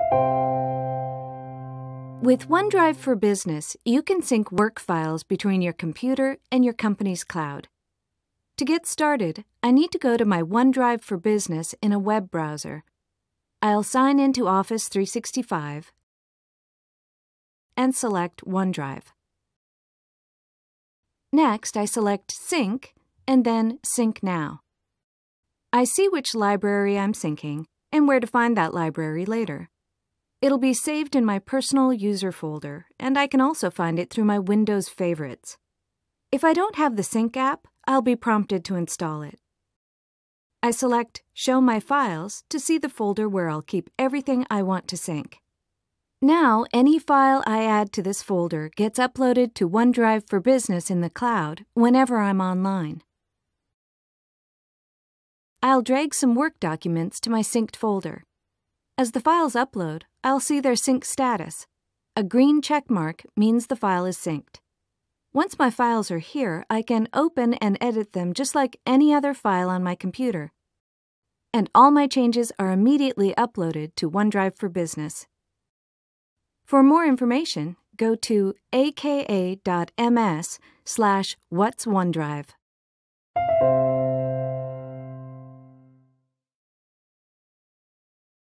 With OneDrive for Business, you can sync work files between your computer and your company's cloud. To get started, I need to go to my OneDrive for Business in a web browser. I'll sign into Office 365 and select OneDrive. Next, I select Sync and then Sync Now. I see which library I'm syncing and where to find that library later. It'll be saved in my personal user folder, and I can also find it through my Windows favorites. If I don't have the Sync app, I'll be prompted to install it. I select Show My Files to see the folder where I'll keep everything I want to sync. Now, any file I add to this folder gets uploaded to OneDrive for Business in the cloud whenever I'm online. I'll drag some work documents to my synced folder. As the files upload, I'll see their sync status. A green check mark means the file is synced. Once my files are here, I can open and edit them just like any other file on my computer. And all my changes are immediately uploaded to OneDrive for Business. For more information, go to aka.ms/what'sOneDrive.